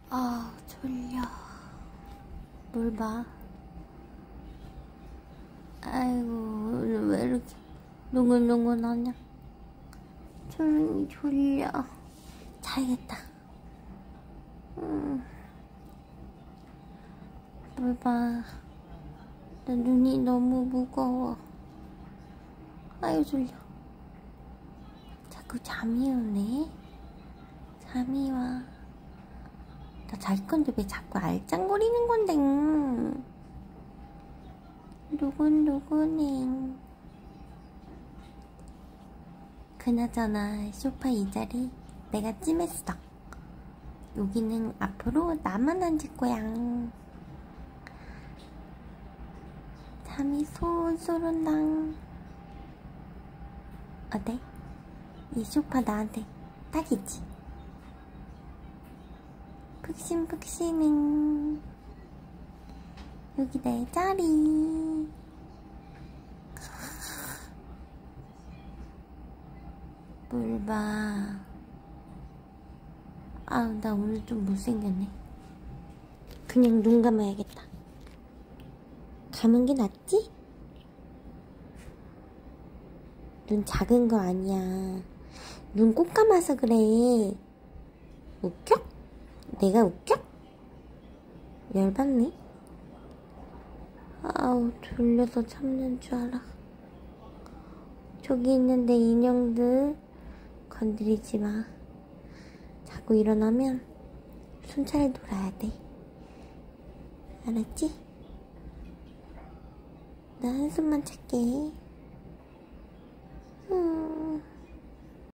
아, 졸려. 뭘 봐? 아이고, 오늘 왜 이렇게 노곤노곤하냐? 졸려. 자야겠다. 뭘 봐. 나 눈이 너무 무거워. 아유, 졸려. 자꾸 잠이 오네. 잠이 와. 나 잘 건데 왜 자꾸 알짱거리는 건데. 노곤노곤해. 그나저나 소파 이 자리 내가 찜했어. 여기는 앞으로 나만 앉을 거야. 잠이 솔솔 온다. 어때? 이 소파 나한테 딱이지? 푹신푹신은 여기 내 자리. 뭘 봐. 아, 나 오늘 좀 못생겼네. 그냥 눈 감아야겠다. 감은 게 낫지? 눈 작은 거 아니야. 눈 꼭 감아서 그래. 웃겨? 내가 웃겨? 열받네. 아우, 졸려서 참는 줄 알아. 저기 있는 내 인형들 건드리지 마. 자꾸 일어나면 순찰 돌아야 돼. 알았지? 나 한숨만 잘게.